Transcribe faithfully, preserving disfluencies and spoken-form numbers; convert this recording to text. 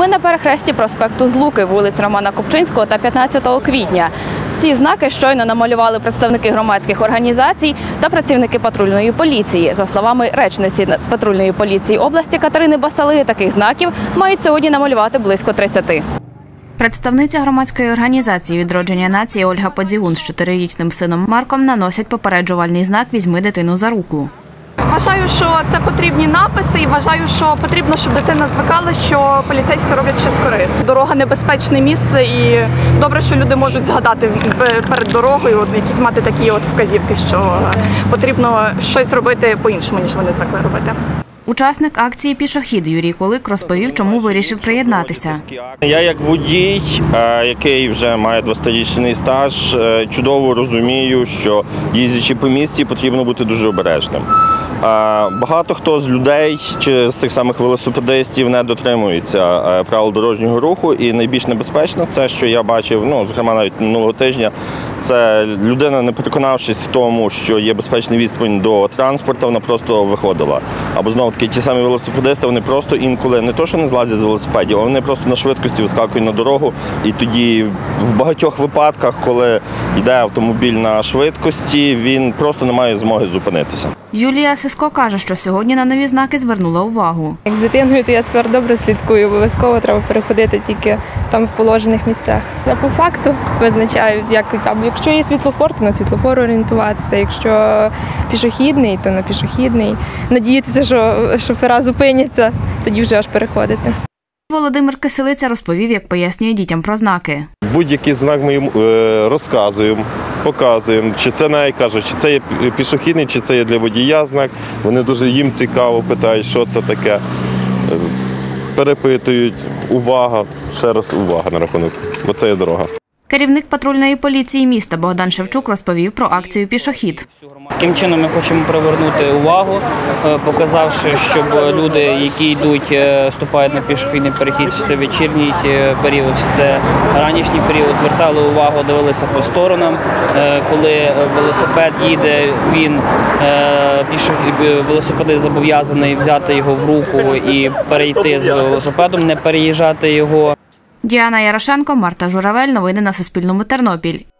Ми на перехресті проспекту Злуки, вулиць Романа Купчинського та п'ятнадцятого квітня. Ці знаки щойно намалювали представники громадських організацій та працівники патрульної поліції. За словами речниці патрульної поліції області Катерини Басали, таких знаків мають сьогодні намалювати близько тридцяти. Представниця громадської організації «Відродження нації» Ольга Подзігун з чотирирічним сином Марком наносять попереджувальний знак «Візьми дитину за руку». Вважаю, що це потрібні написи і вважаю, що потрібно, щоб дитина звикала, що поліцейські роблять щось корисне. Дорога – небезпечне місце і добре, що люди можуть згадати перед дорогою, от, якісь мати такі от вказівки, що потрібно щось робити по-іншому, ніж вони звикли робити. Учасник акції «Пішохід» Юрій Колик розповів, чому вирішив приєднатися. Я як водій, який вже має двадцятирічний стаж, чудово розумію, що їздячи по місті потрібно бути дуже обережним. Багато хто з людей чи з тих самих велосипедистів не дотримується правил дорожнього руху, і найбільш небезпечно це, що я бачив, ну, зокрема навіть минулого тижня, це людина, не переконавшись в тому, що є безпечний відстань до транспорту, вона просто виходила. Або знову таки ті самі велосипедисти, вони просто інколи не то, що не злазять з велосипедів, а вони просто на швидкості вискакують на дорогу. І тоді в багатьох випадках, коли йде автомобіль на швидкості, він просто не має змоги зупинитися. Юлія Сиско каже, що сьогодні на нові знаки звернула увагу. Як з дитиною, то я тепер добре слідкую, обов'язково треба переходити тільки там в положених місцях. Я по факту визначаю, як там, якщо є світлофор, то на світлофор орієнтуватися, якщо пішохідний, то на пішохідний. Надіятися, що шофера зупиняться, тоді вже аж переходити. Володимир Киселиця розповів, як пояснює дітям про знаки. Будь-який знак ми їм розказуємо, показуємо, чи це навіть кажуть, чи це є пішохідний, чи це є для водія знак. Вони дуже їм цікаво питають, що це таке. Перепитують, увага, ще раз увага на рахунок, бо це є дорога. Керівник патрульної поліції міста Богдан Шевчук розповів про акцію «Пішохід». Таким чином ми хочемо привернути увагу, показавши, щоб люди, які йдуть, вступають на пішохідний перехід, чи це вечірній період, чи це ранішній період, звертали увагу, дивилися по сторонам. Коли велосипед їде, він, велосипедист зобов'язаний взяти його в руку і перейти з велосипедом, не переїжджати його. Діана Ярошенко, Марта Журавель. Новини на Суспільному. Тернопіль.